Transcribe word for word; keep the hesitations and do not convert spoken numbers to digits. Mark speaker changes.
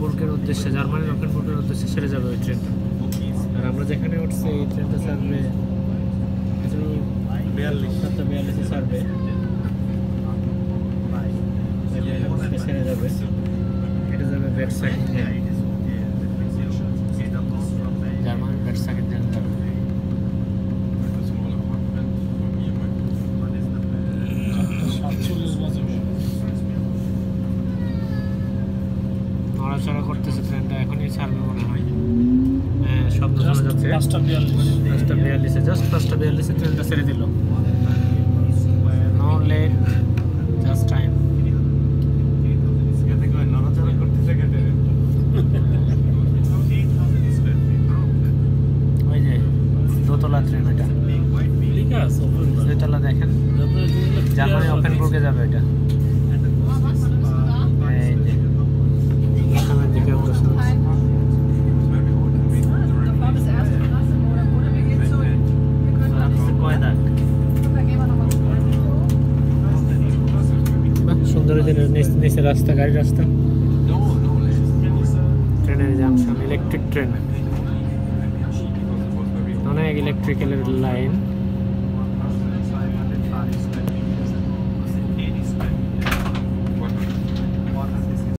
Speaker 1: অফেনবুর্গের উদ্দেশ্যে, জার্মানির অফেনবুর্গের উদ্দেশ্যে সেরে যাবে ওই ট্রেনটা। আর আমরা যেখানে উঠছি এই ট্রেনটা ছাড়বে বিয়াল্লিশ সাতটা বিয়াল্লিশে ছাড়বে, ছেড়ে যাবে। এটা যাবে বেডসাইড ট্রেন, জার্মানির বেডসাইড ট্রেন যাবে। নড়াচড়া করতেছে ট্রেনটা, এখনই ছাড়বে মনে হয়। হ্যাঁ, শব্দ শোনা যাচ্ছে। পাঁচটা বিয়াল্লিশ পাঁচটা বিয়াল্লিশে জাস্ট পাঁচটা বিয়াল্লিশে ট্রেনটা ছেড়ে দিল। No late, just time. নড়াচড়া করতেছে কেটে ওই যে দোতলা ট্রেন, এটা দোতলা দেখেন, জার্মানি অফেনবুর্গে যাবে এটা। দিকে অগ্রসর সুন্দর নিচে রাস্তা, গাড়ি রাস্তা, ট্রেনের জাংশন, ইলেকট্রিক ট্রেন, অনেক ইলেকট্রিক্যালের লাইন।